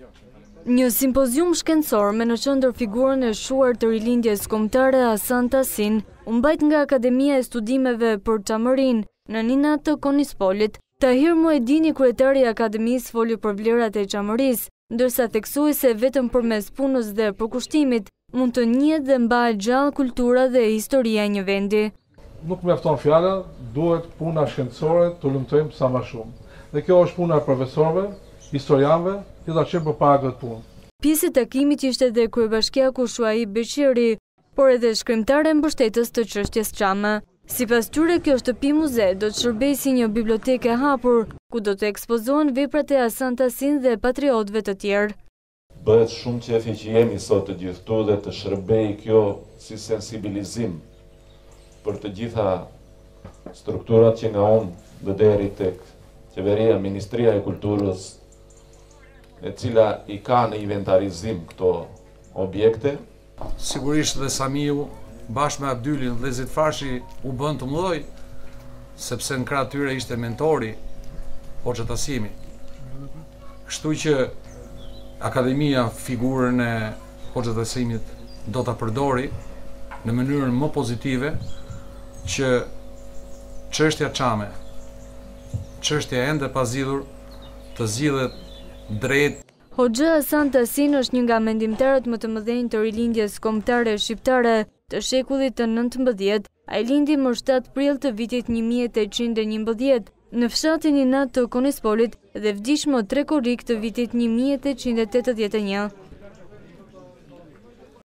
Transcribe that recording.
Një simpozium shkencor me në qendër figurën e shuar të rilindjes kombëtare Hasan Tasin u mbajt nga Akademia e Studimeve për Çamërinë në Ninat të Konispolit. Tahir Muedini, kryetari i Akademisë, foli për vlerat e Çamërisë, ndërsa theksoi se vetëm përmes punës dhe përkushtimit mund të njihet dhe mbahet gjallë kultura dhe historia e një vendi. Nuk mjafton fjala, duhet puna shkencore të lumtojmë sa më shumë. Dhe kjo është puna e profesorëve, historianëve, që ta çojmë përpara këtë punë. Pjesë e takimit ishte edhe kryebashkiaku Shuaib Beqiri, por edhe shkrimtare mbështetës të çështjes çame. Sipas tyre, kjo shtëpi muze do të shërbejë si një bibliotekë e hapur, ku do të ekspozohen veprat e Hasan Tasin dhe patriotëve të tjerë. Bëhet shumë qefi që jemi sot të gjithë këtu dhe të shërbejë kjo si sensibilizim për të gjitha strukturat që nga unë dhe deri tek qeveria, Ministria e Kulturës, e cila i ka në inventarizim këto objekte. Sigurisht dhe Samiu, bashkë me Abdylin dhe Zit Fashi, u bën të mëdhoj, sepse në krah tyre ishte mentori Hoxha Tasimi. Kështu që Akademia figurën e Hoxha Tasimit do ta përdori në mënyrën më pozitive që çështja çame, çështja ende pa zgjidhur, të zgjidhet drejt. Hoxha Hasan Tasin është një nga mendimtarët më të mëdhenj të rilindjes kombëtare shqiptare të shekullit të 19. Ai lindi më 7 prill të vitit 1811 në fshatin Ninat të Konispolit dhe vdiq më 3 korrik të vitit 1881.